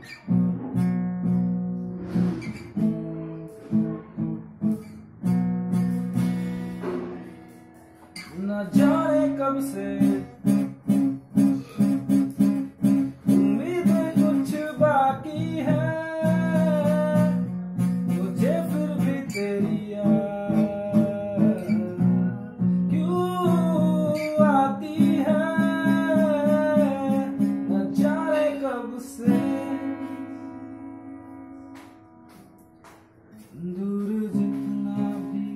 न जाने कब से उम्मीदें कुछ बाकी है, मुझे फिर भी तेरी याद क्यों आती है। न जाने कब से दूर जितना भी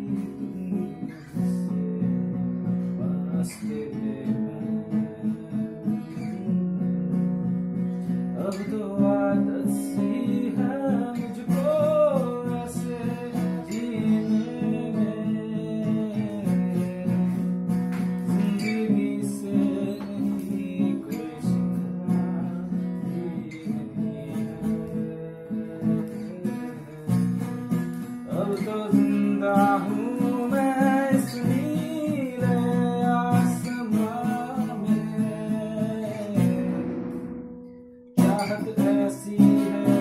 अब तो आदत सी है मुझको ऐसे जीने में, जिंदगी से नहीं कोई शिकवा भी नहीं है। अब तो जिंदा हूँ मैं इस नीले आसमां में, चाहत ऐसी है